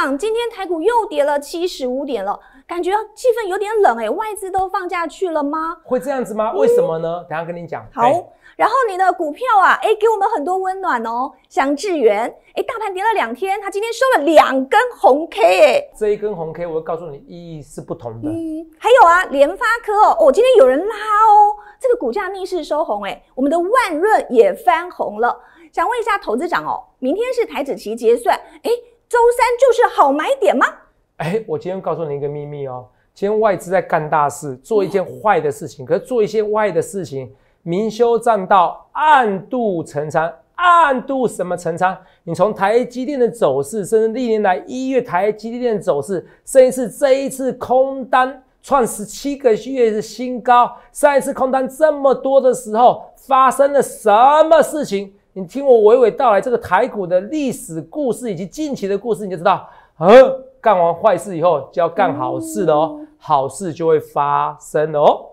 长，今天台股又跌了75点了，感觉气氛有点冷外资都放假去了吗？ 会这样子吗？为什么呢？等一下跟你讲。 好，然后你的股票啊，给我们很多温暖哦，像智原，大盘跌了2天，它今天收了2根红 K 这一根红 K 我会告诉你意义是不同的。 还有啊，联发科哦，今天有人拉哦，这个股价逆势收红我们的万润也翻红了。想问一下投资长哦，明天是台指期结算，周三就是好买点吗？ 我今天告诉你一个秘密哦，今天外资在干大事，做一件坏的事情，可是做一些坏的事情，明修栈道，暗度陈仓。暗度什么陈仓？你从台积电的走势，甚至历年来1月台积电的走势，甚至这一次空单创17个月的新高，上一次空单这么多的时候，发生了什么事情？你听我娓娓道来这个台股的历史故事以及近期的故事，你就知道，干完坏事以后就要干好事了哦，好事就会发生了哦。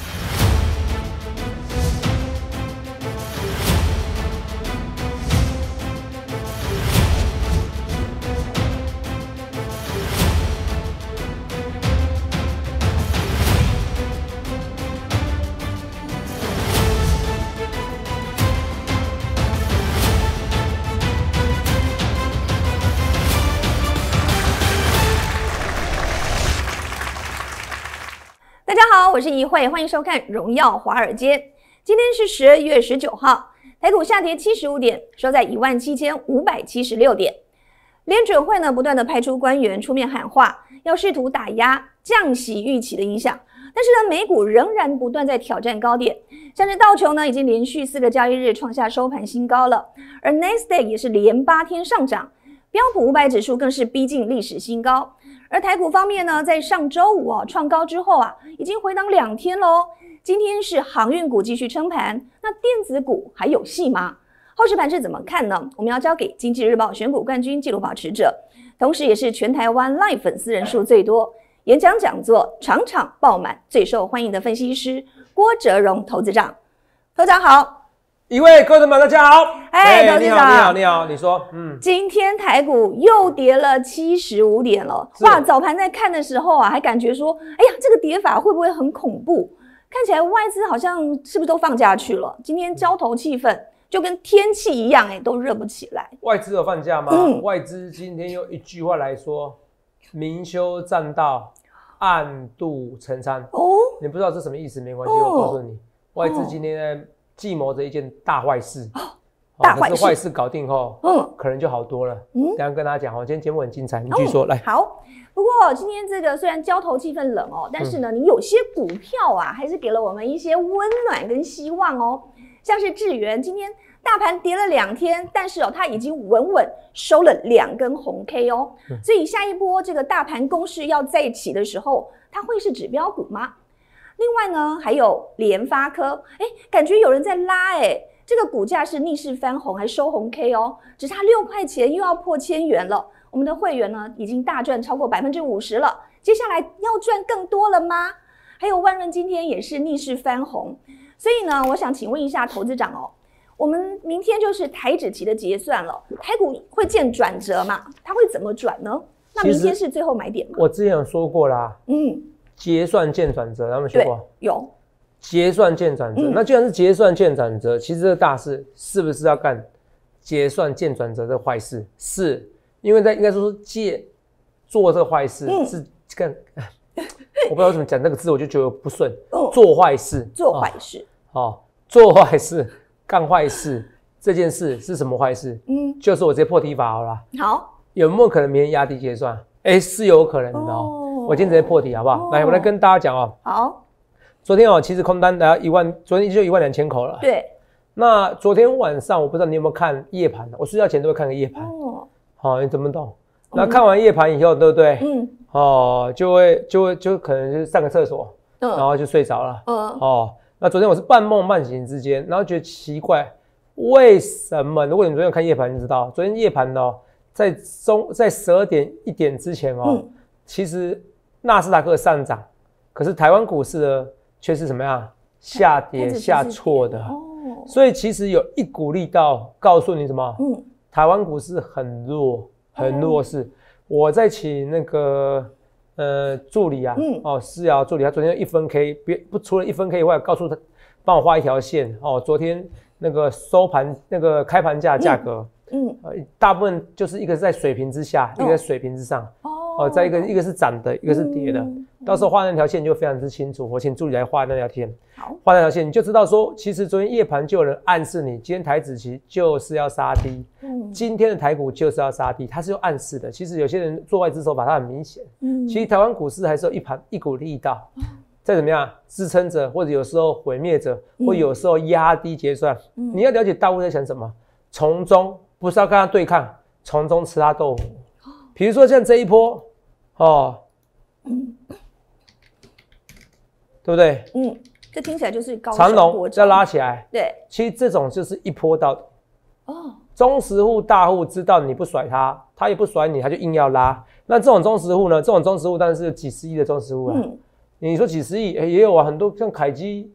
大家好，我是怡慧，欢迎收看《荣耀华尔街》。今天是12月19号，台股下跌75点，收在17576点。联准会呢不断的派出官员出面喊话，要试图打压降息预期的影响。但是呢，美股仍然不断在挑战高点，像是道琼呢已经连续4个交易日创下收盘新高了，而 Nasdaq 也是连8天上涨，标普500指数更是逼近历史新高。而台股方面呢，在上周五创高之后已经回档2天喽。今天是航运股继续撑盘，那电子股还有戏吗？后市盘势怎么看呢？我们要交给经济日报选股冠军纪录保持者，同时也是全台湾 LINE 粉丝人数最多、演讲讲座场场爆满、最受欢迎的分析师郭哲荣投资长。投资长好。 一位各位们大家好， 投资长你好，你说， 今天台股又跌了75点了，哇！早盘在看的时候还感觉说，这个跌法会不会很恐怖？看起来外资好像是不是都放假去了？今天交投气氛就跟天气一样，都热不起来。 外资有放假吗？外资今天用一句话来说，明修栈道，暗度陈仓。你不知道这什么意思没关系，我告诉你，外资今天在计谋着一件大坏事， 大坏事， 可是坏事搞定后，可能就好多了。等一下跟大家讲，今天节目很精彩，你继续说来。 好，不过今天这个虽然交投气氛冷但是呢，你有些股票还是给了我们一些温暖跟希望哦。像是智原，今天大盘跌了2天，但是它已经稳稳收了2根红 K 哦。所以下一波这个大盘攻势要再起的时候，它会是指标股吗？另外呢，还有联发科，感觉有人在拉这个股价是逆势翻红，还收红 K 哦，只差6块钱又要破1000元了。我们的会员呢，已经大赚超过50%了，接下来要赚更多了吗？还有万润今天也是逆势翻红，所以呢，我想请问一下投资长我们明天就是台指期的结算了，台股会见转折吗？它会怎么转呢？那明天是最后买点吗？ 我之前有说过啦，结算见转折，他们学过？ 有。 结算见转折，那既然是结算见转折，其实这个大事是不是要干结算见转折的坏事？是，因为应该说是做这个坏事是干，我不知道怎么讲这个字，我就觉得不顺。做坏事， 做坏事， 做坏事，干坏事，这件事是什么坏事？就是我直接破题法好了。 好， 有没有可能明天压低结算？是有可能的我今天直接破题好不好？来，我来跟大家讲好，昨天其实空单来到1万，昨天就12000口了。 对。 那昨天晚上我不知道你有没有看夜盘，我睡觉前都会看个夜盘。你怎么懂？那看完夜盘以后，对不对？就可能就是上个厕所，然后就睡着了。那昨天我是半梦半醒之间，然后觉得奇怪，为什么？如果你昨天有看夜盘，你知道昨天夜盘在12点1点之前其实纳斯达克上涨，可是台湾股市呢却是什么样？下跌下挫的。所以其实有一股力道告诉你什么？台湾股市很弱势。 我在请那个助理啊，思瑶助理，他昨天1分 K， 除了1分 K 以外，告诉他帮我画一条线哦。昨天那个收盘那个开盘价价格，大部分就是一个在水平之下，一个在水平之上。再一个是涨的，一个是跌的。到时候画那条线就非常之清楚。我请助理来画那条线，画那条线你就知道说，其实昨天夜盘就有人暗示你，今天台指期就是要杀低，今天的台股就是要杀低，它是有暗示的。其实有些人做外资手法，它很明显。其实台湾股市还是有一股力道，再怎么样支撑者，或者有时候毁灭者，或有时候压低结算。你要了解大户在想什么，从中不是要跟他对抗，从中吃他豆腐。比如说像这一波，对不对？ 这听起来就是高手长龙要拉起来， 对， 其实这种就是一波到底。中实户大户知道你不甩他，他也不甩你，他就硬要拉。那这种中实户呢？这种中实户当然是几十亿的中实户啊。你说几十亿，也有啊，很多像凯基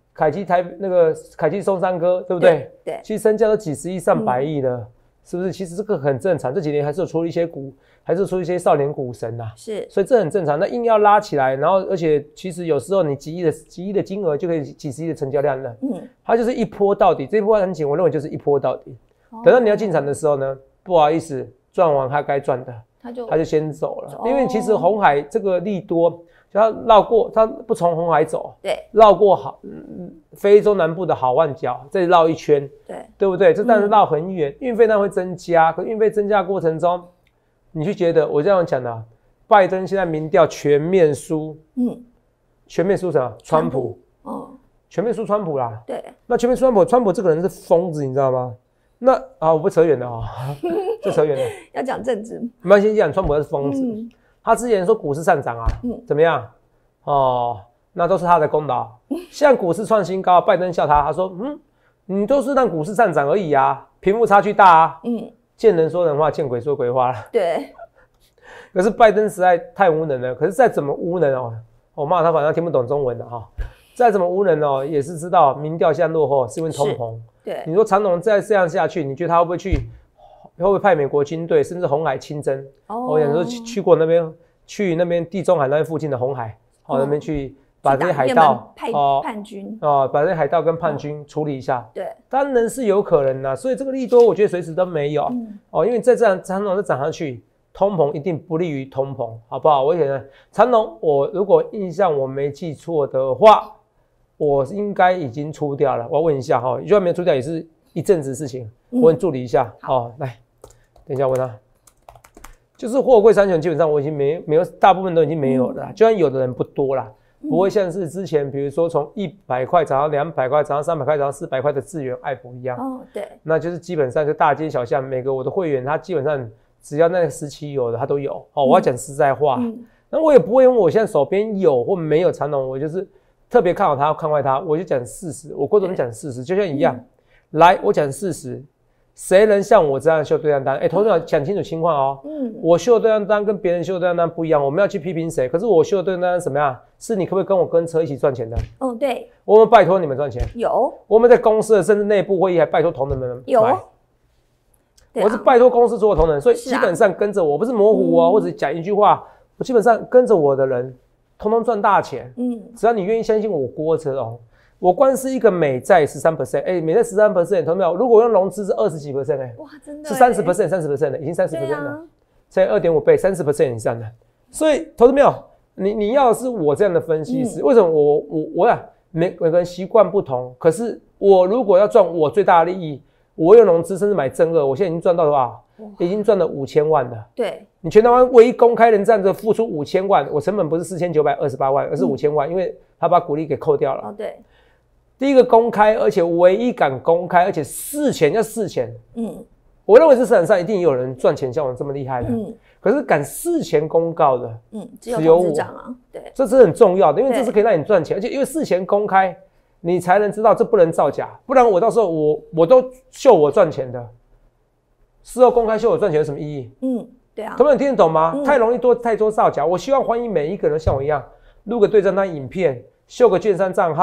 松山哥，对不对？ 对， 其实身价都几十亿、上百亿的。是不是？其实这个很正常，这几年还是有出一些还是出一些少年股神啊， 是， 所以这很正常。那硬要拉起来，然后而且其实有时候你几亿的金额就可以几十亿的成交量了，它就是一波到底，这一波很紧，我认为就是一波到底。等到你要进场的时候呢，不好意思，赚完他该赚的，他就先走了，因为其实红海这个利多，就他绕过，他不从红海走， 对， 绕过非洲南部的好望角，再绕一圈，对不对？这当然是绕很远，运费当然会增加，可运费增加的过程中，你就觉得我这样讲的，拜登现在民调全面输，全面输什么？川普，全面输川普啦， 对， 那全面输川普这个人是疯子，你知道吗？那我不扯远了啊，这扯远了， 要讲政治， 没关系，讲川普他是疯子，他之前说股市上涨啊，怎么样？那都是他的功劳。现在股市创新高，拜登笑他说：“你都是让股市上涨而已啊，贫富差距大啊。”见人说人话，见鬼说鬼话了。 对。 可是拜登实在太无能了。可是再怎么无能我骂他反正听不懂中文的再怎么无能也是知道民调现在落后是因为通膨。 对。 你说长荣再这样下去，你觉得他会不会派美国军队，甚至红海清征？我想说去那边地中海那边附近的红海，那边去。把这些海盗叛军把这些海盗跟叛军处理一下， 对， 当然是有可能的。所以这个利多，我觉得随时都没有因为再这样长荣再涨上去，通膨一定不利于通膨，好不好？我觉得长荣，我如果印象我没记错的话，我应该已经出掉了。我要问一下就算没有出掉，也是一阵子事情。我问助理一下来，等一下问他。就是货柜三雄基本上我已经没有，大部分都已经没有了，就算有的人不多啦。不会像是之前，比如说从100块涨到200块，涨到300块，涨到400块的智原、爱普一样。 对， 那就是基本上就大街小巷，每个我的会员，他基本上只要那个时期有的，他都有。我要讲实在话，那我也不会因为我现在手边有或没有长荣，我就是特别看好它、看坏它，我就讲事实。我郭总讲事实，就像一样，来，我讲事实。谁能像我这样秀对账单？投资者讲清楚情况我秀对账单跟别人秀对账单不一样，我们要去批评谁？可是我秀的对账单是什么样？是你可不可以跟我跟车一起赚钱的？ 对， 我们拜托你们赚钱。 有， 我们在公司的甚至内部会议还拜托同仁们有。 我是拜托公司所有同仁，所以基本上跟着我不是模糊或者讲一句话，我基本上跟着我的人，通通赚大钱。只要你愿意相信我郭哲我光是一个美债13%，美债13%，同没有？如果用融资是20几%， 哇，真的是30%的，已经30%了，所以2.5倍，30% 以上的。所以投资没有？你要的是我这样的分析师，为什么我每个人习惯不同？可是我如果要赚我最大的利益，我用融资甚至买正二，我现在已经赚到多少？已经赚了5000万了。 对， 你全台湾唯一公开能站着付出5000万，我成本不是4928万，而是5000万，因为他把股利给扣掉了。 对。 第一个公开，而且唯一敢公开，而且事前要事前。我认为这市场上一定有人赚钱像我这么厉害的。可是敢事前公告的， 只有董事长啊。对， 这是很重要的，因为这是可以让你赚钱，而且因为事前公开，你才能知道这不能造假，不然我到时候我都秀我赚钱的，事后公开秀我赚钱有什么意义？ 对啊。 同学们听得懂吗？太容易太多造假。我希望欢迎每一个人像我一样，录个对账单影片，秀个券商账号。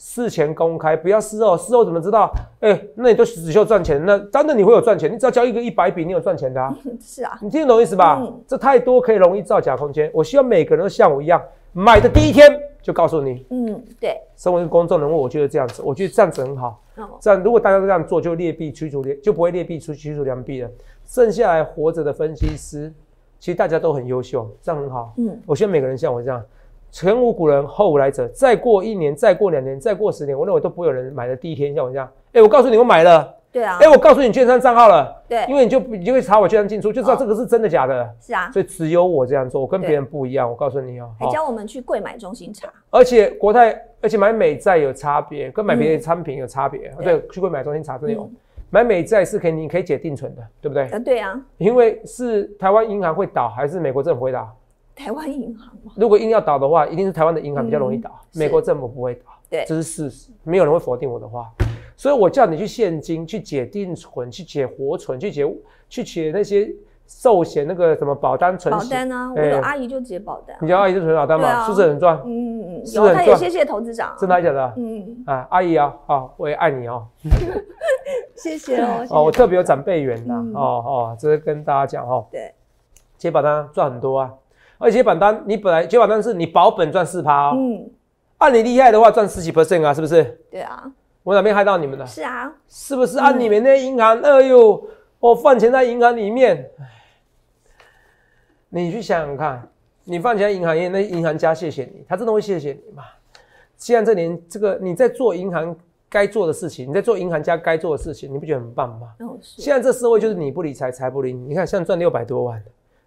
事前公开，不要事后，事后怎么知道？那你都只秀赚钱，那当然你会有赚钱，你只要交一个100笔，你有赚钱的啊。 是啊， 你听得懂意思吧？这太多可以容易造假空间。我希望每个人都像我一样，买的第一天就告诉你。 对。 身为公众人物，我觉得这样子，我觉得这样子很好。这样如果大家都这样做，就劣币驱逐良，就不会劣币驱逐良币了。剩下来活着的分析师，其实大家都很优秀，这样很好。我希望每个人像我这样，前无古人后无来者，再过1年，再过2年，再过10年，我认为都不会有人买的第一天像我这样。我告诉你我买了。 对啊。 我告诉你券商账号了。 对。 因为你就会查我券商进出，就知道这个是真的假的。 是啊。 所以只有我这样做，我跟别人不一样。我告诉你哦。 还教我们去柜买中心查。 而且买美债有差别，跟买别的产品有差别。对，去柜买中心查真的有。买美债是你可以解定存的，对不对？ 对啊。因为是台湾银行会倒，还是美国政府会倒？ 台湾银行嘛。 如果硬要倒的话，一定是台湾的银行比较容易倒，美国政府不会倒。 对， 这是事实，没有人会否定我的话。所以我叫你去现金，去解定存，去解活存，去解那些寿险那个什么保单存。 保单啊，我有阿姨就解保单。 你家阿姨就存保单嘛，是不是很赚？ 有，她也谢谢投资长。 真的还假的？阿姨啊，我也爱你哦。 谢谢哦。 我特别有长辈缘呐。这是跟大家讲哦。 对。 解保单赚很多啊，而且解保单你本来解保单是你保本赚4%哦。按你厉害的话赚10几%啊，是不是？ 对啊。 我哪边害到你们了？ 是啊。是不是按你们那银行放钱在银行里面？你去想想看，你放钱在银行业，那银行家谢谢你，他真的会谢谢你吗？现在这个你在做银行该做的事情，你在做银行家该做的事情，你不觉得很棒吗？现在这社会就是你不理财，财不理你。你看，现在赚600多万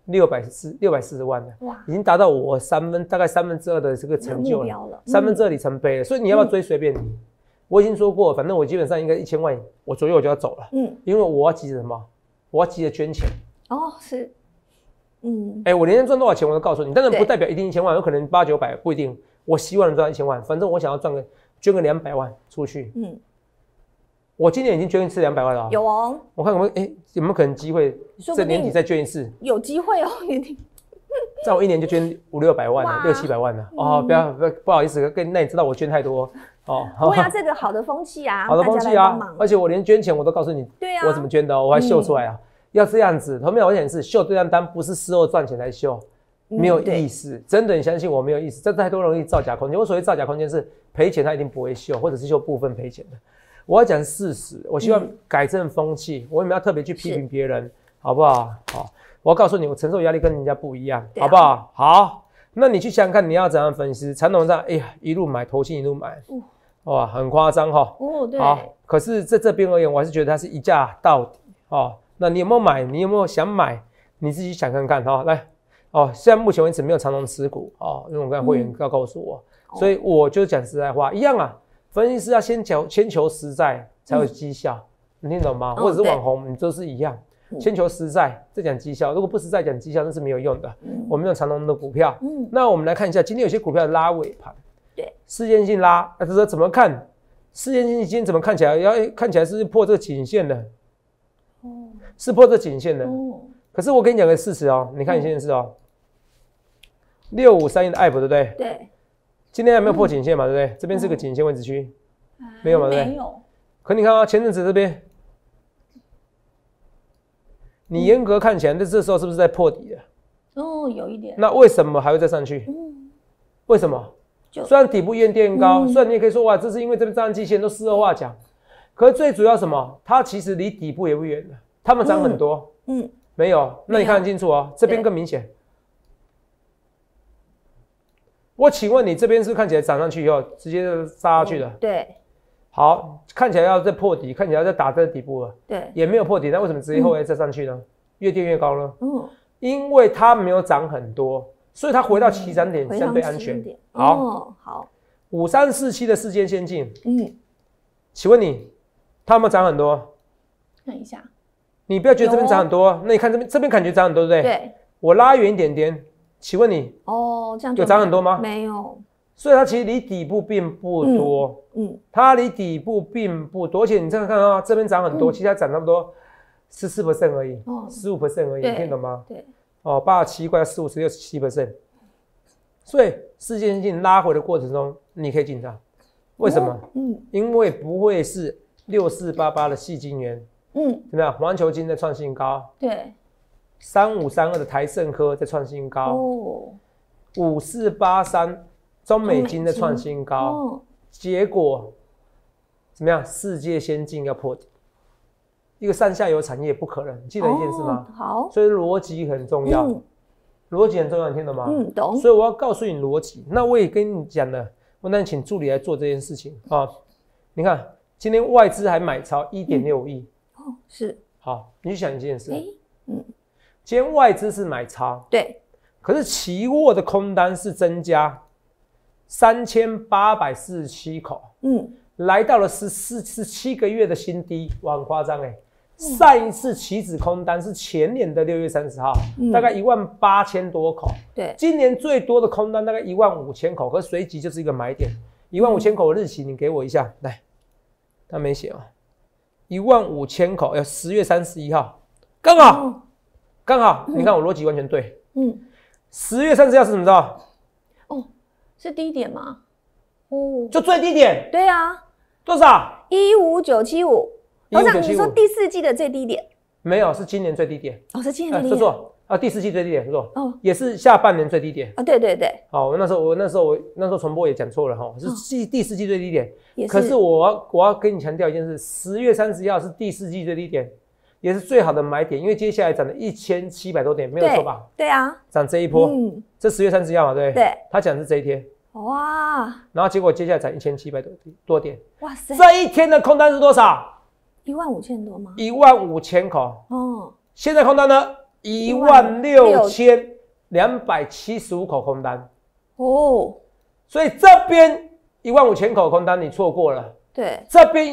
，640万了，已经达到我大概2/3的这个成就了，2/3里程碑了。所以你要不要追随便你？我已经说过，反正我基本上应该1000万，我左右我就要走了。因为我要急着什么？我要急着捐钱。是。我年赚多少钱我都告诉你，当然不代表一定1000万，有可能800、900不一定。我希望能赚1000万，反正我想要捐个200万出去。我今年已经捐一次200万了。有哦。我看有没有可能机会，这年底再捐一次？有机会哦，年底。在我1年就捐500-600万了，600-700万了。不好意思，那你知道我捐太多哦。不会啊，这个好的风气啊，好的风气啊，而且我连捐钱我都告诉你，对啊，我怎么捐的，我还秀出来啊。要这样子，后面我想是秀这张单，不是事后赚钱来秀，没有意思。真的，你相信我没有意思，这太多容易造假空间。我所谓造假空间是赔钱，他一定不会秀，或者是秀部分赔钱的。我要讲事实，我希望改正风气，我也没有特别去批评别人，好不好？好，我要告诉你，我承受压力跟人家不一样，好不好？好，那你去想想看，你要怎样分析？传统上，一路买，投信一路买，哇，很夸张哈。对。好，可是在这边而言，我还是觉得它是一价到底哦。那你有没有买？你有没有想买？你自己想看看哈。来，现在目前为止没有长荣持股哦，因为我刚才会员要告诉我，所以我就讲实在话，一样啊。分析师要先求实在才有绩效，你听懂吗？或者是网红，你都是一样，先求实在再讲绩效。如果不实在讲绩效，那是没有用的。我们有长荣的股票，那我们来看一下，今天有些股票拉尾盘，对，事件性拉，这是怎么看？事件性今天怎么看起来？看起来是破这个颈线的。是破这颈线的。可是我跟你讲个事实哦，你看一件事哦，6531的爱普，对不对？对。今天还没有破颈线嘛，对不对？这边是个颈线位置区，没有嘛，对不对？没有。可你看啊，前阵子这边，你严格看起来，这时候是不是在破底了？有一点。那为什么还会再上去？为什么？虽然底部验垫高，虽然你也可以说哇，这是因为这边站上季线都事后话讲，可是最主要什么？它其实离底部也不远的。他们涨很多，没有，那你看得清楚哦，这边更明显。我请问你，这边是看起来涨上去以后直接就杀下去了？对。好，看起来要再破底，看起来要再打这底部了。对。也没有破底，那为什么直接后来再上去呢？越垫越高呢？因为它没有涨很多，所以它回到起涨点相对安全。好。5347的事件先进，请问你，它有没有涨很多？看一下。你不要觉得这边涨很多，那你看这边感觉涨很多，对不对？对。我拉远一点点，请问你，这样有涨很多吗？没有。所以它其实离底部并不多，它离底部并不多，而且你这样看啊，这边涨很多，其实它涨差不多14% 而已，15% 而已，你听懂吗？对。87块15、16、17%，所以事件性拉回的过程中，你可以进场。 为什么？因为不会是6488的矽晶圆，怎么样？环球晶在创新高， 对 ，3532的台盛科在创新高，5483中美晶在创新高，结果怎么样？世界先进要破底，一个上下游产业不可能，你记得一件事吗？ 好， 所以逻辑很重要，逻辑很重要，你听懂吗？ 懂。 所以我要告诉你逻辑。那我也跟你讲了，我那请助理来做这件事情啊。你看，今天外资还买超1.65亿， 是。 好，你去想一件事，今天外资是买超， 对， 可是期货的空单是增加3847口，来到了17个月的新低，哇，很夸张哎。上一次期指空单是前年的6月30号，大概18000多口。 对， 今年最多的空单大概15000口，可是随即就是一个买点。15000口的日期你给我一下，来，他没写哦。15000口，要10月31号，刚好，刚好，你看我逻辑完全对。10月30号是什么时候？ 是低点吗？ 就最低点。 对啊， 多少 ？15975。董事长，你说第4季的最低点？ 没有，是今年最低点。 是今年最低点。 说错啊，第4季最低点，说错。也是下半年最低点。 对对对。 好，我那时候传播也讲错了哈，是第4季最低点。可是我要跟你强调一件事，10月30号是第4季最低点，也是最好的买点，因为接下来涨了1700多点，没有错吧？ 对啊， 涨这一波，这10月30号嘛，对不对？ 对， 他讲的是这一天。 哇！ 然后结果接下来涨1700多点， 哇塞！ 这一天的空单是多少 ？15000多吗 ？15000口。现在空单呢？16275口空单。所以这边15000口空单你错过了。 对。 这边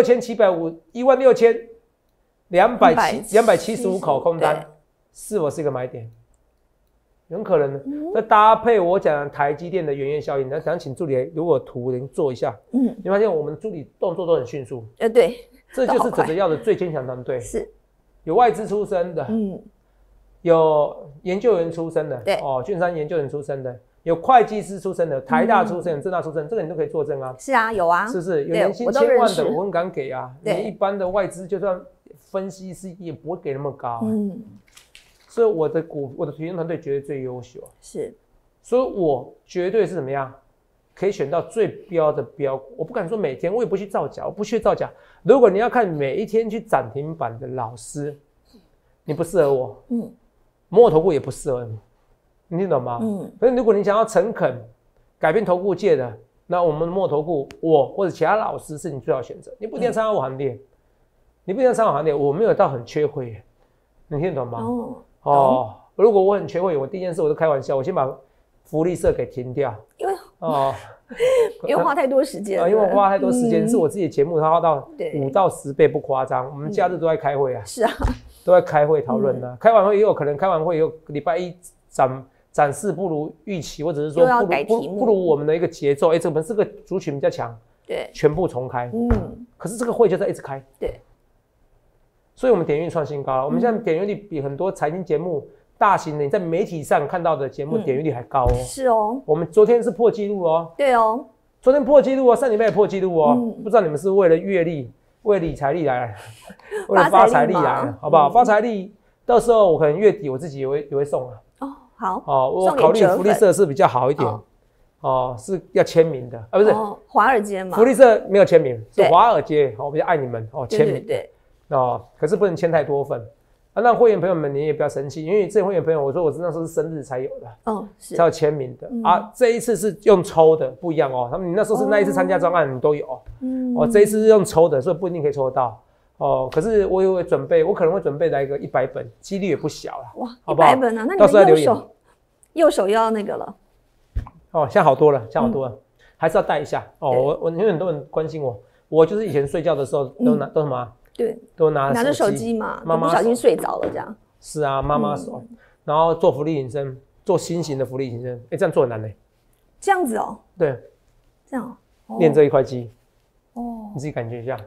16275口空单，是否是一个买点？很可能的。那搭配我讲的台积电的原业效应，那想请助理如果图能做一下，你发现我们的助理动作都很迅速。 对， 这就是哲哲要的最坚强团队。 是， 有外资出身的，有研究员出身的， 对， 券商研究员出身的，有会计师出身的，台大出身、政大出身，这个你都可以作证啊。 是啊，有啊， 是不是？有年薪1000万的，我很敢给啊。你一般的外资就算分析师也不会给那么高。所以我的体验团队绝对最优秀， 是， 所以我绝对是怎么样，可以选到最标的标股。我不敢说每天，我也不去造假，我不去造假。如果你要看每一天去涨停板的老师，你不适合我，摩尔投顾也不适合你，你听懂吗？所以如果你想要诚恳改变投顾界的，那我们摩尔投顾我或者其他老师是你最好选择。你不一定要参加我行列，我没有到很缺会员，你听懂吗？如果我很缺会员，我第一件事我都开玩笑，我先把福利社给停掉， 因为花太多时间了， 因为花太多时间，是我自己的节目，它花到5到10倍不夸张。我们假日都在开会啊， 是啊， 都在开会讨论啊。开完会也有可能，开完会也有礼拜一展示不如预期，或者是说不如我们的一个节奏。这个族群比较强， 对， 全部重开。可是这个会就在一直开， 对。 所以我们点阅率创新高了。我们现在点阅率比很多财经节目、大型的你在媒体上看到的节目点阅率还高哦。 是哦。 我们昨天是破纪录哦。 对哦。 昨天破纪录哦，上礼拜也破纪录哦。不知道你们是为了阅历、为理财力来，为了发财力来，好不好？发财力，到时候我可能月底我自己也会送啊。 好。 我考虑福利社是比较好一点。是要签名的啊，不是华尔街嘛？ 福利社没有签名，是华尔街。我比较爱你们签名。对。可是不能签太多份啊！那会员朋友们，你也不要生气，因为这会员朋友，我说我那时候是生日才有的，才有签名的啊。这一次是用抽的，不一样哦。他们你那时候是那一次参加专案，你都有这一次是用抽的，所以不一定可以抽得到可是我也会准备，我可能会准备来一个100本，几率也不小了。哇 ，100本啊！那你们右手要那个了现在好多了，还是要带一下我因为很多人关心我就是以前睡觉的时候都什么。 对， 都拿着手机嘛，不小心睡着了这样。是啊，妈妈手，然后做浮力挺身，做新型的浮力挺身，这样做很难呢。 这样子哦。 对， 这样练这一块肌。你自己感觉一下。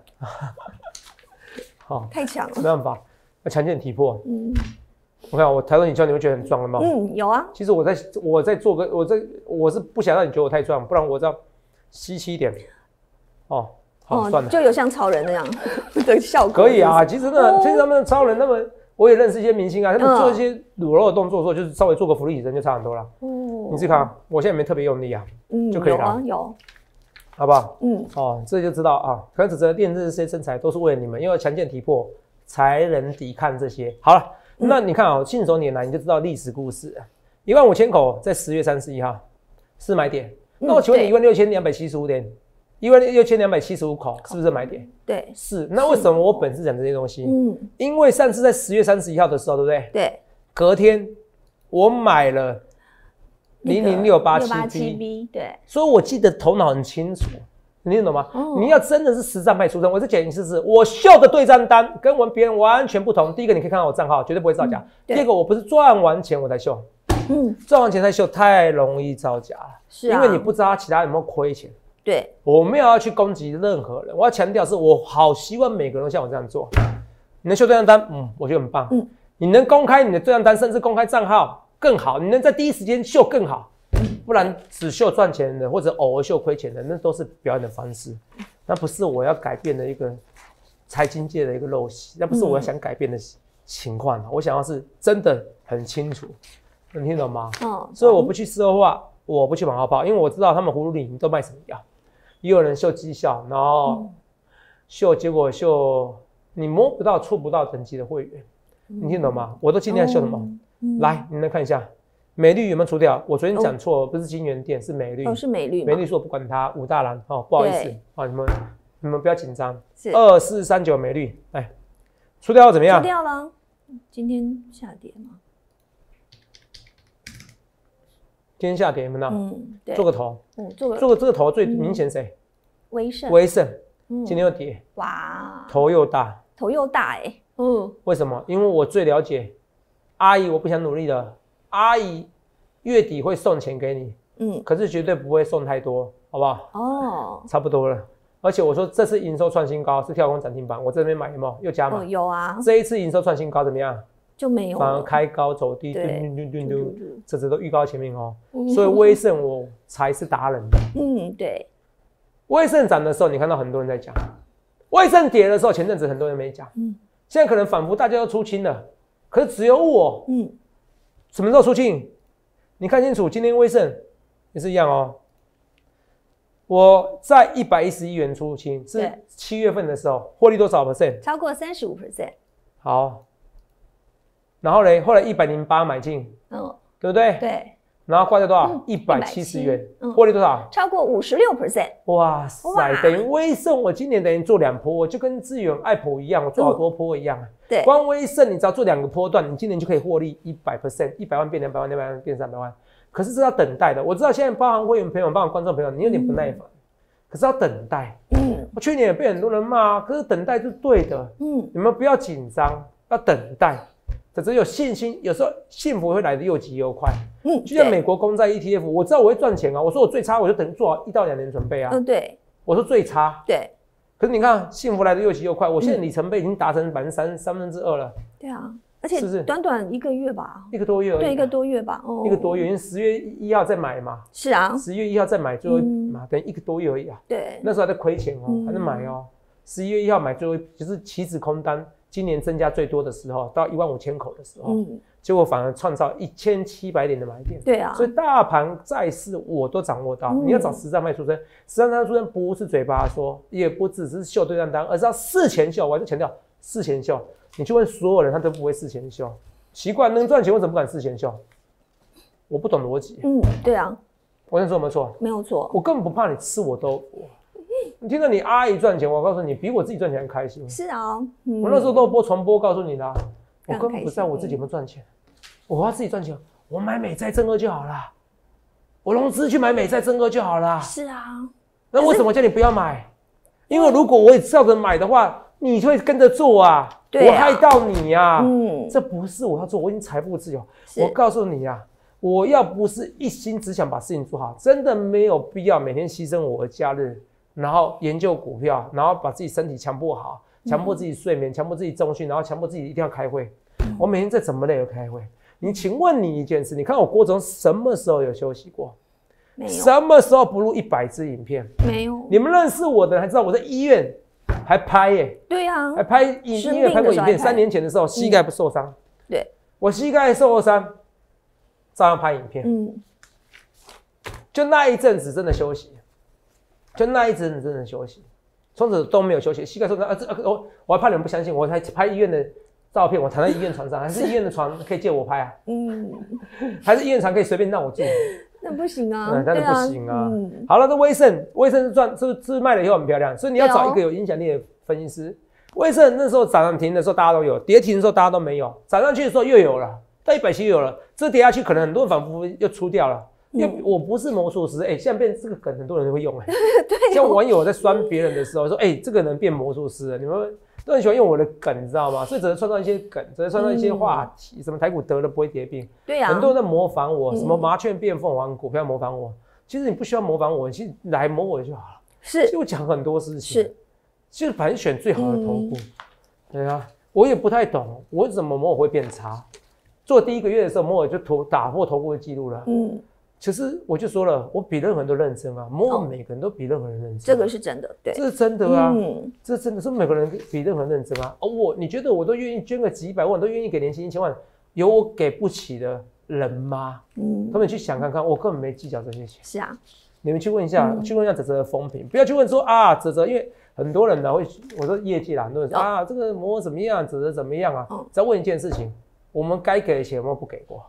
太强了， 没办法，要强健体魄。我看我抬头你教你会觉得很壮了吗？ 有啊。其实我在做个，我是不想让你觉得我太壮，不然我要吸7点。 哦，好，算了， 就有像超人那样的效果。 可以啊，其实呢，其实他们超人，他们我也认识一些明星啊，他们做一些裸露的动作的时候，就是稍微做个浮力起身就差很多了。你自己看，我现在没特别用力啊，就可以了， 有， 好不好？这就知道啊，可能只是练这些身材都是为了你们，因为强健体魄才能抵抗这些。好了，那你看啊，信手拈来你就知道历史故事，15000口在10月31号是买点。那我请问你16275点，16275口是不是买点？ 对， 是。那为什么我本次讲这些东西？因为上次在10月31号的时候，对不对？ 对。 隔天我买了00687B， 对。 所以我记得头脑很清楚，你听懂吗？你要真的是实战派出身，我再讲一次，我秀的对账单跟别人完全不同。第一个，你可以看到我账号绝对不会造假；第二个，我不是赚完钱我才秀。赚完钱才秀太容易造假了，是啊，因为你不知道其他有没有亏钱。 对， 我没有要去攻击任何人，我要强调是我好希望每个人都像我这样做。你能秀对账单，我觉得很棒。你能公开你的对账单，甚至公开账号更好。你能在第一时间秀更好，不然只秀赚钱的或者偶尔秀亏钱的，那都是表演的方式，那不是我要改变的一个财经界的一个陋习，那不是我要想改变的情况。我想要是真的很清楚。能听懂吗？所以我不去事后化，我不去马后炮，因为我知道他们葫芦里都卖什么药。也有人秀绩效，然后结果秀你摸不到、触不到等级的会员，你听懂吗？我都尽量秀什么？来，你们看一下，美绿有没有出掉？我昨天讲错，不是金源店，是美绿。 是美绿。 美绿说我不管它，武大郎不好意思你们不要紧张。2439美绿，来出掉怎么样？ 出掉了，今天下跌吗？ 今天下跌有没有？ 对， 做个头， 做这个头最明显谁？ 威盛， 今天又跌， 哇， 头又大， 为什么？因为我最了解阿姨，我不想努力了，阿姨月底会送钱给你，可是绝对不会送太多，好不好？差不多了。而且我说这次营收创新高是跳空涨停板，我这边买有没有？又加码？ 有啊。 这一次营收创新高怎么样？ 就没有， 反而开高走低，这都预告前面所以威盛我才是达人。 对。 威盛涨的时候，你看到很多人在讲；威盛跌的时候，前阵子很多人没讲。现在可能仿佛大家都出清了，可是只有我。什么时候出清？你看清楚，今天威盛也是一样哦。我在111元出清，是7月份的时候，获利多少%？ 超过35%。 好。然后呢，后来108买进，对不对？ 对。 然后挂在多少？170元，获利多少？ 超过56%。 哇塞，等于威盛，我今年等于做2波，就跟智远、爱普一样，我做好多波一样。 对。 光威盛，你只要做2个波段，你今年就可以获利100%，100万变200万，200万变300万。可是这要等待的，我知道现在包含会员朋友、包含观众朋友，你有点不耐烦，可是要等待。我去年也被很多人骂，可是等待是对的。你们不要紧张，要等待。只有信心，有时候幸福会来得又急又快。就像美国公债 ETF， 我知道我会赚钱啊。我说我最差，我就等做好1到2年准备啊。 对。 我说最差。 对。 可是你看，幸福来得又急又快，我现在里程碑已经达成2/3了。 对啊，而且短短1个月吧 ，1个多月而已。 对，1个多月吧。 1个多月，因为10月1号再买嘛。 是啊。 10月1号再买，最后嘛，等1个多月而已啊。 对。 那时候还在亏钱还在买11月1号买，最后就是期指空单。今年增加最多的时候，到15000口的时候，结果反而创造1700点的买点。 对啊， 所以大盘债市我都掌握到。你要找实战派出身，实战派出身不是嘴巴说，也不只是秀对账单，而是要事前秀。我还是强调事前秀。你去问所有人，他都不会事前秀。奇怪，能赚钱为什么不敢事前秀？我不懂逻辑。 对啊。 我跟你说有没有错？ 没有错。 我根本不怕你吃我豆腐。你听到你阿姨赚钱，我告诉你，比我自己赚钱还开心。 是啊， 我那时候都重播告诉你的，我根本不在乎我自己有没有赚钱，我要自己赚钱，我买美债正二就好了，我融资去买美债正二就好了。 是啊， 那为什么叫你不要买？因为如果我也照着买的话，你会跟着做啊，我害到你啊。这不是我要做，我已经财富自由。我告诉你啊，我要不是一心只想把事情做好，真的没有必要每天牺牲我的假日。然后研究股票，然后把自己身体强迫好，强迫自己睡眠，强迫自己重训，然后强迫自己一定要开会。我每天再怎么累都开会。请问你一件事，你看我郭总什么时候有休息过？ 没有， 什么时候不录100支影片？ 没有。 你们认识我的人还知道我在医院还拍耶， 对啊， 还拍音乐拍过影片。3年前的时候膝盖不受伤， 对， 我膝盖受伤，照样拍影片。就那一阵子真的休息，就那一阵子真的休息，从此都没有休息。膝盖受伤我还怕你们不相信，我还拍医院的照片，我躺在医院床上，还是医院的床可以借我拍啊？还是医院床可以随便让我住？ 那不行啊， 当然不行啊。好了，这威盛是卖了以后很漂亮，所以你要找一个有影响力的分析师。威盛那时候涨停的时候大家都有，跌停的时候大家都没有，涨上去的时候又有了，到170又有了，这跌下去可能很多人反复又出掉了。因为我不是魔术师，现在变这个梗很多人会用对，像网友在酸别人的时候说，这个人变魔术师了，你们都很喜欢用我的梗，你知道吗？所以只能创造一些梗，只能创造一些话题，什么台股得了不会跌病， 对啊， 很多人在模仿我，什么麻雀变凤凰，股票模仿我，其实你不需要模仿我，其实来模我就好了。 是， 其实我讲很多事情，就是反正选最好的投顾，对啊，我也不太懂，我怎么模我会变差？做第1个月的时候，摩尔就打破投顾的记录了。其实我就说了，我比任何人都认真啊，摩尔每个人都比任何人认真， 这个是真的，对， 这是真的啊，这是真的是每个人比任何人认真啊。你觉得我都愿意捐个几百万，都愿意给年薪1000万，有我给不起的人吗？他们去想看看，我根本没计较这些钱。 是啊， 你们去问一下，去问一下泽泽的风评，不要去问说啊泽泽，因为很多人呢会，我说业界啦，很多人说啊这个摩尔怎么样，泽泽怎么样啊？只要问一件事情，我们该给的钱有没有不给过？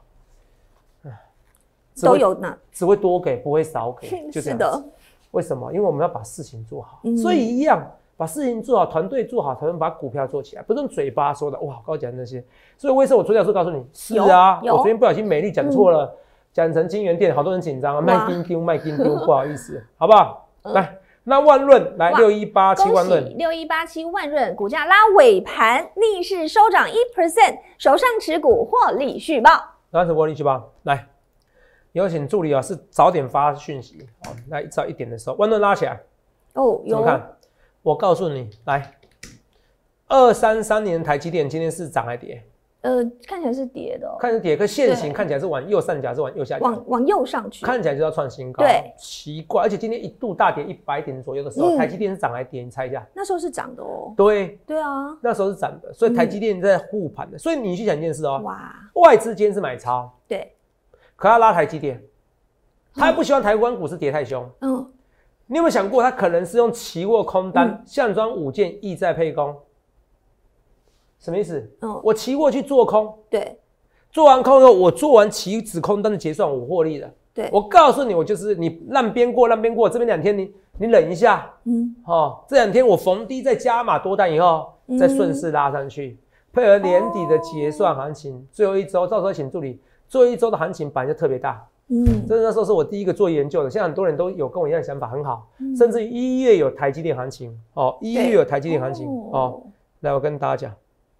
都有呢， 只会多给，不会少给，就这样子。是的。为什么？因为我们要把事情做好，所以一样把事情做好，团队做好，才能把股票做起来，不是用嘴巴说的。哇，好高讲那些。所以威盛，我昨天有告诉你，是啊，我昨天不小心美丽讲错了，讲成金源店，好多人紧张啊，卖丁丢，卖丁丢，不好意思，好不好？来，那万润来6187万润 ，6187万润股价拉尾盘逆势收涨1%，手上持股获利续报， 拿什么获利续报？来。有请助理是早点发讯息，来早1点的时候，万润拉起来有怎么看？我告诉你，来，233年台积电今天是涨还跌？ 看起来是跌的， 看起来跌，可线型看起来是往右上角，是往右下角， 往右上去， 看起来就要创新高， 对， 奇怪，而且今天一度大跌100点左右的时候，台积电是涨还跌？你猜一下？ 那时候是涨的哦。 对啊， 那时候是涨的，所以台积电在护盘的，所以你去想一件事哦， 哇， 外资今天是买超， 对。 可他拉台积电，他不希望台湾股市跌太凶。你有没有想过，他可能是用期货空单，项庄舞剑，意在沛公？什么意思？我期货去做空， 对， 做完空后，我做完期指空单的结算，我获利了。 对， 我告诉你，我就是你烂边过，这边2天你忍一下，这2天我逢低再加码多单以后，再顺势拉上去，配合年底的结算行情，最后一周，到时候请助理。最后一周的行情本来就特别大，真的那时候是我第一个做研究的，现在很多人都有跟我一样的想法，很好，甚至于1月有台积电行情1月有台积电行情来，我跟大家讲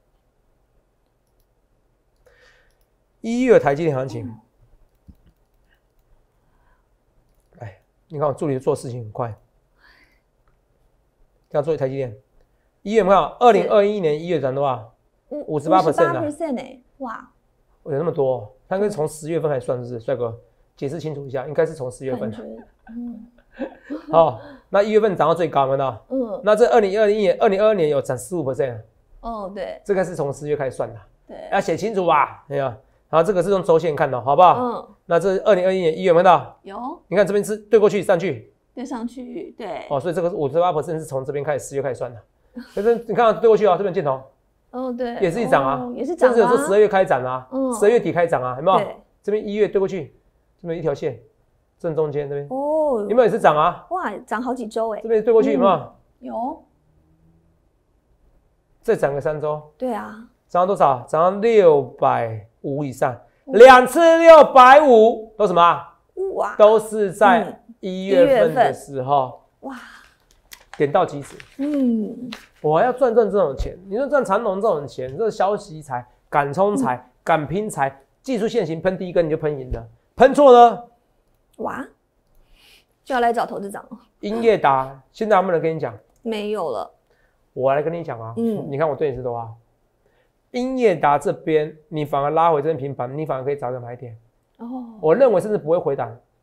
，1月有台积电行情，来，你看我助理做事情很快，要做台积电，1月有没有？2021年1月涨多少？58% 哎，哇！ 有那么多，他应该是从10月份开始算，是不是？帅哥，解释清楚一下，应该是从10月份。那1月份涨到最高，有没有？那这2022年有涨15%。 对， 这个是从10月开始算的。 对， 要写清楚吧，没有？然后这个是用周线看的，好不好？那这2021年1月有没有到？ 有。 你看这边是对过去上去， 对上去，对。 所以这个是58%是从这边开始10月开始算的。可是你看对过去这边箭头。 对， 也是一涨啊， 也是涨啊， 甚至有时候12月开涨啊，12月底开涨啊，有没有？ 对， 这边1月对过去，这边一条线，正中间这边，有没有也是涨啊？ 哇，涨好几周哎， 这边对过去有没有？ 有， 再涨个3周， 对啊， 涨到多少？涨到650以上，2次650都什么啊？ 哇， 都是在1月份的时候， 哇， 点到即止，我要赚这种钱，你说赚长荣这种钱，这消息财、敢冲财、敢拼财，技术线型喷第一根你就喷赢了，喷错呢， 哇，就要来找投资长了。 英业达现在能不能跟你讲？ 没有了， 我来跟你讲啊，你看我对你是多好。英业达这边你反而拉回这边平盘，你反而可以找个买点。我认为甚至不会回档，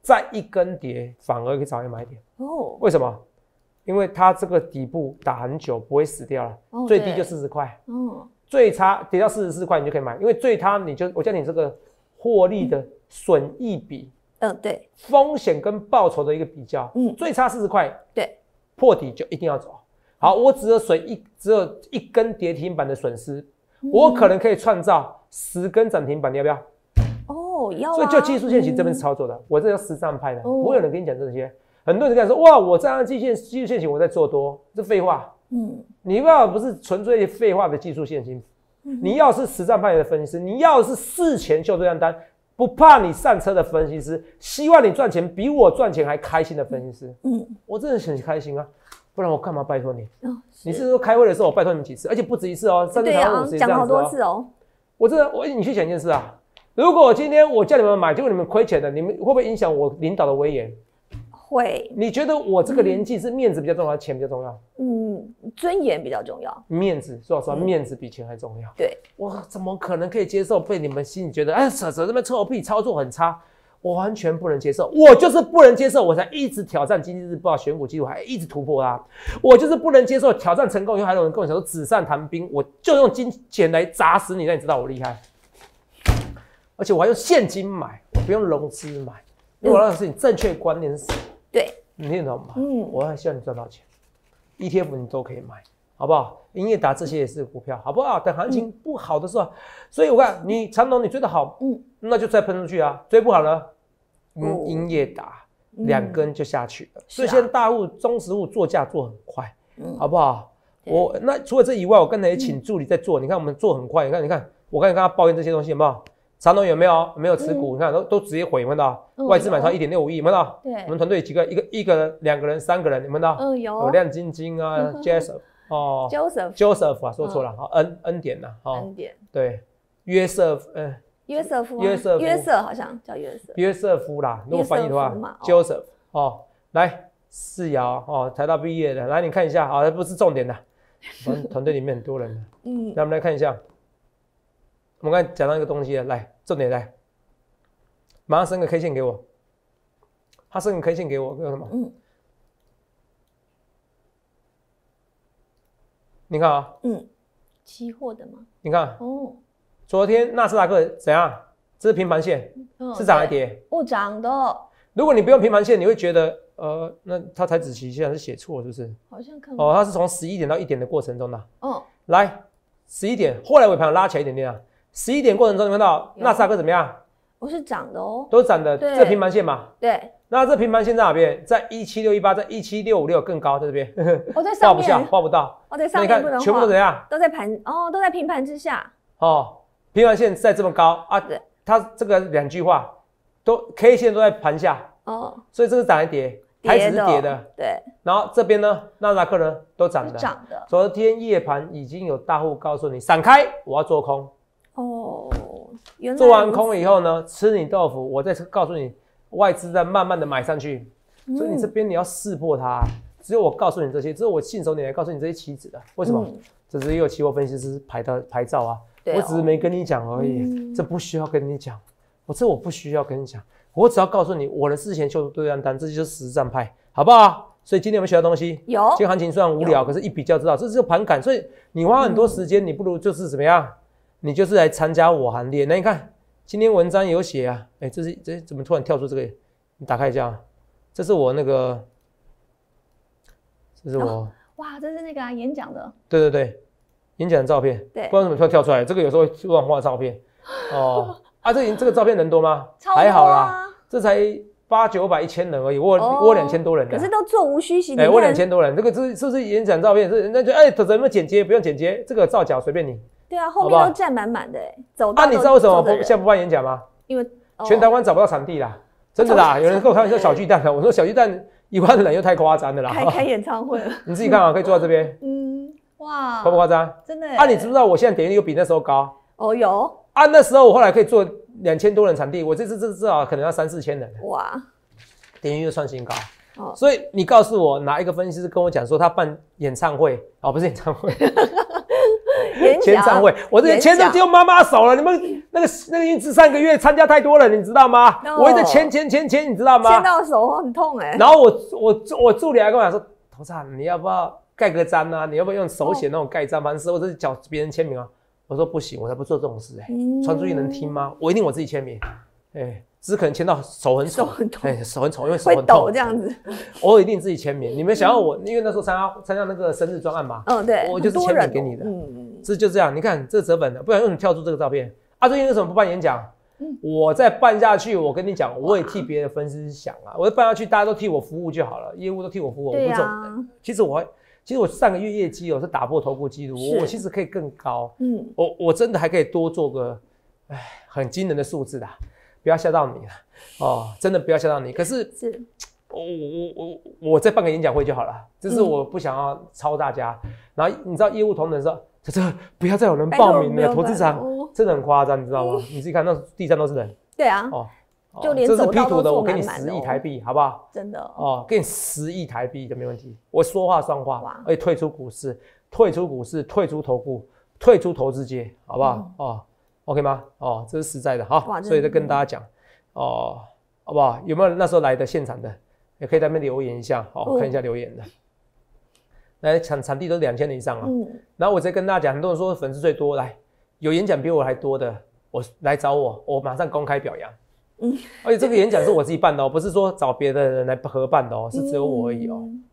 再一根跌反而可以找一买点。 哦， 为什么？因为它这个底部打很久不会死掉了，最低就40块，最差跌到44块你就可以买，因为最差我教你这个获利的损益比， 对， 风险跟报酬的一个比较，最差40块， 对， 破底就一定要走。好，我只有一根跌停板的损失，我可能可以创造10根涨停板，你要不要？ 哦，要啊。 所以就技术线型这边是操作的，我这叫实战派的，不会有人跟你讲这些。很多人跟你说，哇，我这样的技术线型我在做多，这废话。你要不是纯粹废话的技术线型，你要是实战派的分析师，你要是事前秀对账单，不怕你上车的分析师，希望你赚钱比我赚钱还开心的分析师。我真的很开心啊，不然我干嘛拜托你？你是说开会的时候我拜托你几次，而且不止一次哦，甚至台湾50次这样子哦。 讲了好多次哦。 你去想一件事啊，如果今天我叫你们买，结果你们亏钱了，你们会不会影响我领导的威严？ 会。 你觉得我这个年纪是面子比较重要，还是钱比较重要？ 尊严比较重要。 面子，说老实话，面子比钱还重要。 对， 我怎么可能可以接受被你们心里觉得，哎，扯这边臭屁，操作很差，我完全不能接受。我就是不能接受，我才一直挑战经济日报选股记录，还一直突破它。我就是不能接受挑战成功以后，还有人跟我讲说纸上谈兵，我就用金钱来砸死你，让你知道我厉害。而且我还用现金买，我不用融资买。如果那个是你正确观念是什么？ 对， 你听懂吗？我还希望你赚到钱 ，ETF 你都可以买，好不好？英业达这些也是股票，好不好？等行情不好的时候，所以我看你长荣你追得好，那就再喷出去啊。追不好呢，英业达2根就下去了。所以现在大户、中实户做价做很快，好不好？那除了这以外，我刚才也请助理在做，你看我们做很快，你看，我刚才跟他抱怨这些东西，有没有？长荣有没有？没有持股，你看都直接回，有没有看到？外资买超1.65亿，有没有看到？ 对， 我们团队几个，一个人、2个人、3个人，有没有看到？有亮晶晶啊 ，Joseph 啊，说错了，恩典呐， 恩典， 对，约瑟好像叫约瑟夫啦，如果翻译的话 ，Joseph 来世尧台大毕业的，来你看一下，这不是重点的，团队里面很多人，那我们来看一下。我们刚才讲到一个东西了，来，重点来，马上升个 K 线给我，他升个 K 线给我，叫什么？你看啊， 期货的吗？ 你看，昨天纳斯达克怎样？这是平盘线，是涨还跌？ 涨的。如果你不用平盘线，你会觉得，那它台指期现在是写错，是不是？ 好像看它是从11点到1点的过程中的。来，11点，后来尾盘拉起来一点点啊。11点过程中，你看到纳斯达克怎么样？ 是涨的哦， 都是涨的。这平盘线嘛。 对。 那这平盘线在哪边？在17618，在17656更高，在这边。 在上面。 画不到。 在上面不能画。 全部都怎样？ 都在都在平盘之下。 平盘线在这么高啊，它这个2句话都 K 线都在盘下。所以这是涨还跌？台指是跌的。 对。 然后这边呢，纳斯达克呢都涨的。 涨的。 昨天夜盘已经有大户告诉你，闪开，我要做空。做完空以后呢，吃你豆腐，我再告诉你，外资在慢慢的买上去，所以你这边你要识破它。只有我告诉你这些，只有我信手拈来告诉你这些棋子的。为什么？这只有期货分析师牌照啊，我只是没跟你讲而已，这不需要跟你讲，我不需要跟你讲，我只要告诉你我的事前秀对账单，这就是实战派，好不好？所以今天有没有学到东西？ 有。 今天行情虽然无聊，可是一比较知道，这是盘感，所以你花很多时间，你不如就是怎么样？你就是来参加我行列。那你看今天文章有写啊，这怎么突然跳出这个？你打开一下，这是我那个，这是我哇，这是那个演讲的， 对，演讲的照片， 对， 不知道怎么突然跳出来，这个有时候会乱画照片这个照片人多吗？ 超多啊， 还好啦，这才800、900、1000人而已，我2000多人， 可是都做无虚席， 我2000多人，这个是不是演讲照片？人家就怎么剪接？不用剪接，这个造脚随便你。 对啊，后面都站满满的走道。 你知道为什么现在不办演讲吗？ 因为全台湾找不到场地啦，真的啦。有人跟我开玩笑小巨蛋的，我说小巨蛋1万人又太夸张了啦。 开演唱会了， 你自己看可以坐在这边。 哇， 夸不夸张？ 真的。 你知不知道我现在点击率有比那时候高？ 有。 那时候我后来可以做2000多人场地，我这次至少可能要3、4千人。 哇， 点击率创新高。所以你告诉我哪一个分析师跟我讲说他办演唱会？不是演唱会。 签唱会，我这些签都丢妈妈手了。你们那个因此3个月参加太多了，你知道吗？我一直签，你知道吗？ 签到手很痛哎。 然后我助理还跟我讲说，头上你要不要盖个章啊？你要不要用手写那种盖章方式，或者是叫别人签名啊？我说不行，我才不做这种事传出去能听吗？我一定我自己签名。只是可能签到手很丑，手很丑，因为手很痛会抖这样子。 我一定自己签名。你们想要我，因为那时候参加那个生日专案嘛， 对， 我就是签名给你的。就这样，你看这折本的，不然为什么跳出这个照片？最近为什么不办演讲？我再办下去，我跟你讲，我也替别的分析想啊，我办下去，大家都替我服务就好了，业务都替我服务，我不懂。其实我上个月业绩是打破头部纪录，我其实可以更高。我真的还可以多做个，很惊人的数字的。不要吓到你了真的不要吓到你。可是我再办个演讲会就好了，就是我不想要抄大家。然后你知道业务同仁说，这不要再有人报名了，投资场真的很夸张，你知道吗？你自己看，那地上都是人。对啊，就连这是 P 图的，我给你10亿台币，好不好？ 真的给你10亿台币就没问题。我说话算话，而且退出股市，退出投顾，退出投资界，好不好？OK 吗？这是实在的哈，所以再跟大家讲好不好？有没有那时候来的现场的，也可以在那边留言一下，看一下留言的。来场地都是2000人以上啊。然后我再跟大家讲，很多人说粉丝最多，来有演讲比我还多的，来找我马上公开表扬。而且这个演讲是我自己办的不是说找别的人来合办的是只有我而已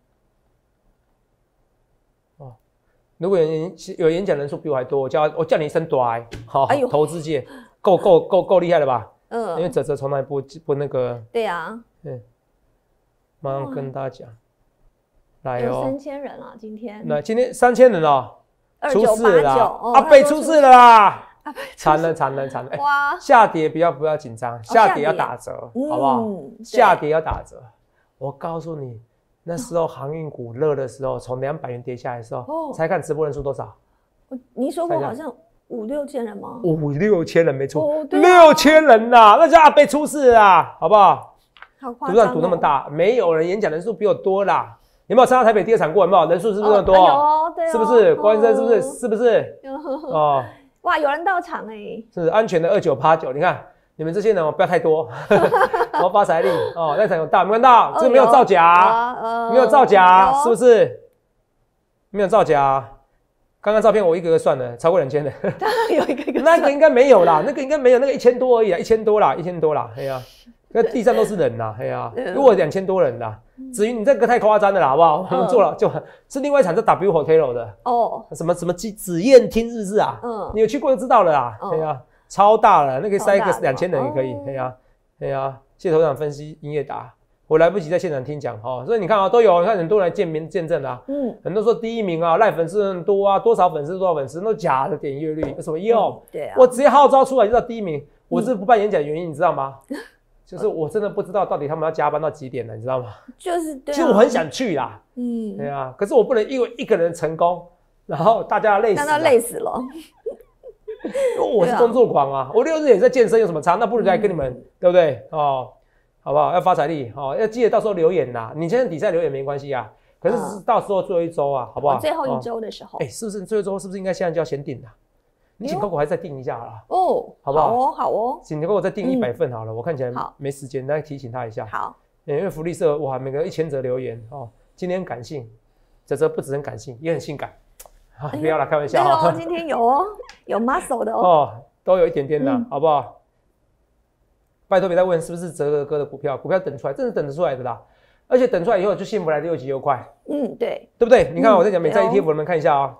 如果有演讲人数比我还多，我叫你一声短投资界够厉害了吧？因为哲从来不那个。 对啊。 马上跟大家讲，来有3000人了，今天 3000人出事了啦！ 被出事了啦！惨了！哇！下跌不要紧张，下跌要打折，好不好？下跌要打折。我告诉你。那时候航运股热的时候，从200元跌下来的时候，猜看直播人数多少？ 你说过好像5-6千人吗 ？5-6千人没错，6000人呐，那叫被出事啦，好不好？ 好夸张！ 赌那么大，没有人演讲人数比我多啦。有没有参加台北第2场过？有没有人数是不是那么多？ 对， 是不是？关生是不是？ 哇，有人到场是安全的2989，你看。你们这些人不要太多，我发财力那场有大，没看到？这个没有造假，没有造假，是不是？没有造假。刚刚照片我一个个算了，超过2000的。 有一个那个应该没有啦，那个应该没有，那个1000多而已，1000多啦，哎呀，那地上都是人啦，哎呀，如果2000多人啦。至于你这个太夸张了啦，好不好？我们做了就是另外一场是 W Hotel 的什么紫燕厅日式啊，你有去过就知道了啦，哎呀。超大了，那可以塞个2000人也可以。谢谢头长分析音乐达，我来不及在现场听讲所以你看都有，你看很多人来见证啦。很多说第1名赖粉丝很多啊，多少粉丝都假的点阅率，有什么用？ 对啊， 我直接号召出来就到第1名。我这不办演讲的原因你知道吗？就是我真的不知道到底他们要加班到几点了，你知道吗？ 就是对。 其实我很想去啦，对啊，可是我不能因为一个人成功，然后大家累死了。 那累死了。 我是工作狂啊，我6日也在健身，有什么差？那不如来跟你们，对不对？好不好？要发财力要记得到时候留言啦。你现在底下留言没关系啊，可是到时候最后一周啊，好不好？ 最后一周的时候， 是不是最后一周是不是应该现在就要先订了？你请Coco还再订一下好了好不好？好哦， 请Coco再订100份好了，我看起来没时间，再提醒他一下。 好， 因为福利社哇，每个1000则留言今天很感性，哲不只很感性，也很性感。不要啦，开玩笑今天有 muscle 的都有一点点的，好不好？拜托别再问是不是哲哥的股票等出来，真是等得出来的啦。而且等出来以后就幸福来的又急又快。 对不对？你看我在讲美债 ETF， 你们看一下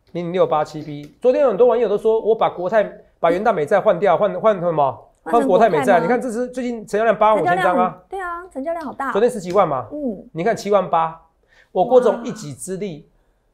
00687B。昨天有很多网友都说我把元大美债换掉，换什么？换国泰美债。你看这是最近成交量8万5千张啊。 对啊，成交量好大。 昨天10几万嘛。你看7万8，我郭总一己之力。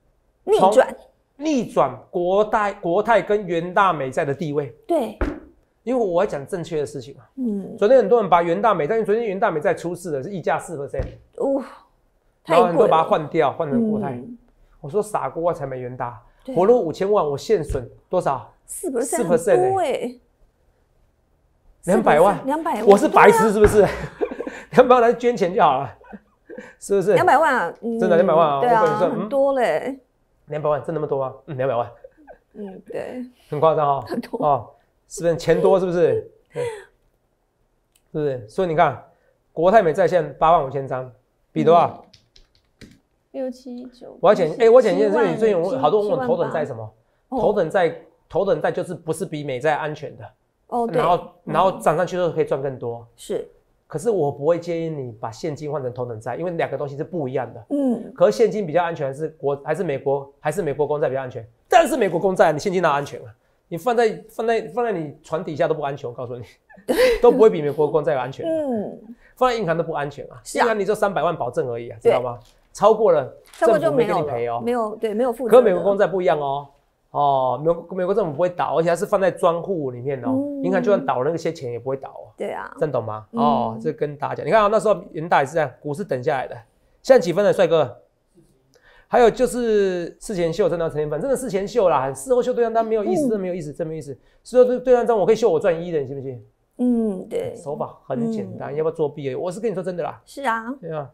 逆转国泰跟元大美债的地位。 对， 因为我要讲正确的事情啊。昨天很多人把元大美债，因为昨天元大美债出事了，是溢价4%，然后很多把它换掉，换成国泰。我说傻瓜才买元大，活了5000万，我现损多少？4% 多 200万 ，200万， 我是白痴是不是？200万来捐钱就好了。是不是 200万？ 真的200万啊！ 对啊，很多嘞。 200万真的那么多吗？200万。 对， 很夸张哦， 很多哦，是不是钱多？是不是？对，是不是？所以你看，国泰美在线85000张，比多少 ？6、7、9。 我要我讲一件事情，最近好多人问我头等债什么？头等债就是不是比美债安全的哦，对，然后涨上去之后可以赚更多， 是。 可是我不会建议你把现金换成头等债，因为两个东西是不一样的。可是现金比较安全，还是美国公债比较安全？但是美国公债你现金哪安全啊？你放在你船底下都不安全，我告诉你，都不会比美国公债有安全。放在银行都不安全啊，银行你就300万保证而已啊，知道吗？超过了政府没给你赔哦， 没有负责。 可美国公债不一样哦。美国政府不会倒，而且它是放在专户里面哦。银行就算倒了，那些钱也不会倒哦。 对啊， 真懂吗？这跟大家讲，你看那时候元大也是这样，股市等下来的。现在几分了，帅哥？还有就是事前秀，真的要成年粉，真的事前秀啦，事后秀对账单没有意思，真的没有意思，真没意思。事后对账单我可以秀我赚1的，你信不信？ 对， 手法很简单，要不要作弊而已？我是跟你说真的啦。 是啊， 对啊，